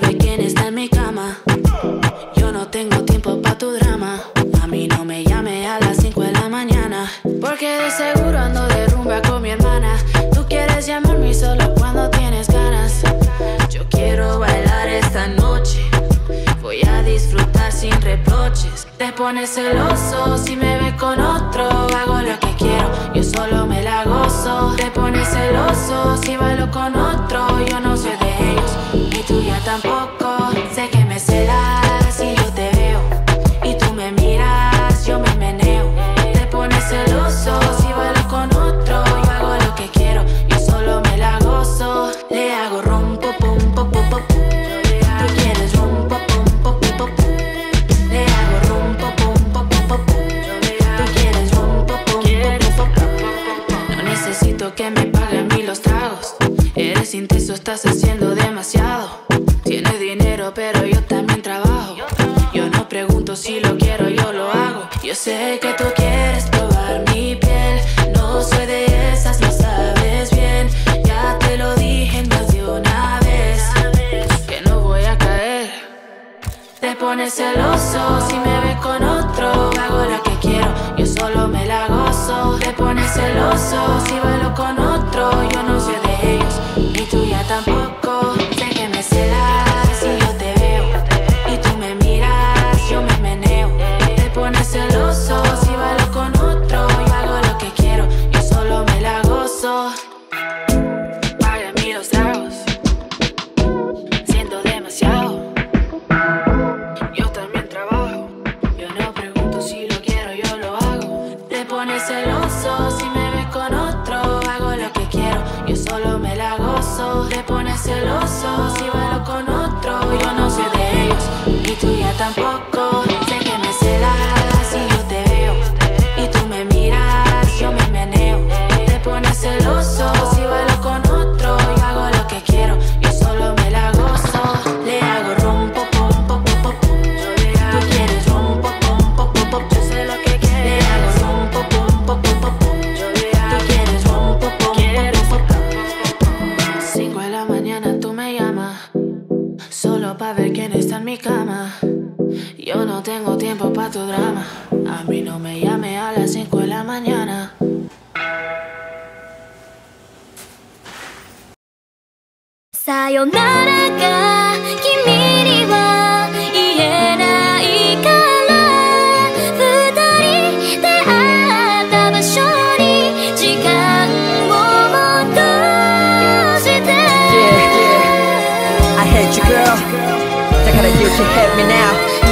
ver quién está en mi cama. Yo no tengo tiempo pa' tu drama. A mí no me llame a las 5 de la mañana, porque de seguro ando de rumba con mi hermana. Tú quieres llamarme solo cuando tienes ganas. Yo quiero bailar esta noche, voy a disfrutar sin reproches. Te pones celoso si me ves con otro. Hago lo que quiero, yo solo me la gozo. Te pones celoso si bailo con otro. Yo no soy de ellos, y tú ya tampoco. Sé que me celas si yo te veo, y tú me miras, yo me meneo. Te pones celoso si bailo con otro. Yo hago lo que quiero, yo solo me la gozo. Le hago rum, pum, pum, pum, pum, pum. Tú quieres rum, pum, pum, pum, pum, pum. Le hago rum, pum, pum, pum, pum, pum. Tú quieres rum, pum, pum, pum, pum. No necesito que me paguen a mí los tragos. Eres intenso, estás haciendo demasiado. Tienes dinero, pero yo también trabajo. Yo no pregunto si lo quiero, yo lo hago. Yo sé que tú quieres probar mi piel. No soy de esas, lo sabes bien. Ya te lo dije más de una vez, que no voy a caer. Te pones celoso si me ves con otro. Hago lo que quiero, yo solo me la gozo. Te pones celoso si bailo con otro. Yo no soy de ellos, y tú ya tampoco. Sé que me celas si yo te veo, y tú me miras, yo me meneo. Te pones celoso si bailo con otro. Yo hago lo que quiero, yo solo me la gozo. Págame los tragos, siento demasiado. Yo también trabajo, yo no pregunto si lo quiero, yo lo hago. Te pones celoso si me ves con otro. Hago lo que quiero, yo solo me la gozo. Te pones celoso si bailo con otro. Yo no soy de ellos, y tú ya tampoco. Sé que me celas si yo te veo, y tú me miras, yo me meneo. Te pones celoso si bailo con otro. Yo hago lo que quiero, yo solo me la gozo. Le hago rum, pum, pum, pum, pum, pum. Tú quieres rum, pum, pum, pum, pum, pum. Yo sé lo que quieres. Le hago rum, pum, pum, pum, pum, pum. Tú quieres rum, pum, pum, pum, pum. 5 de la mañana tú me llamas, solo pa' ver quién está en mi cama. Yo no tengo tiempo pa' tu drama. A mí no me llame a las 5 de la mañana. Sayonaraが君には言えないから二人出会った場所に時間を戻して Yeah, I hate you girl. だから you can help me now.